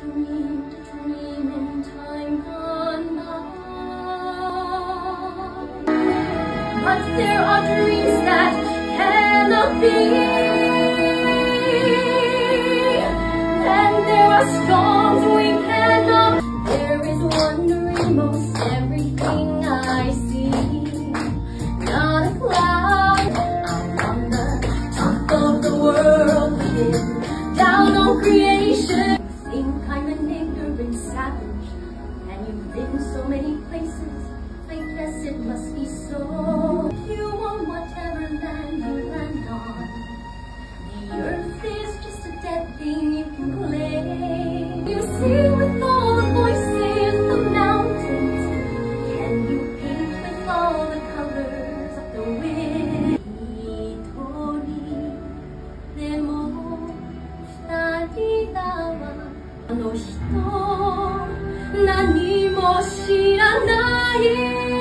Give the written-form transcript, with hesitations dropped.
dreamed a dream in time gone by. But there are dreams that cannot be. And there are storms we cannot. There is wonder in most everything I see. Not a cloud. I'm on the top of the world, down on creation. You think I'm an ignorant savage, and you've been so many places. I guess it must be so. You on whatever land you land on. The earth is just a dead thing you can claim. You see with all the voices the mountains. Can you paint with all the colors of the wind? 一人でも二人だわ。あの人何も知らない。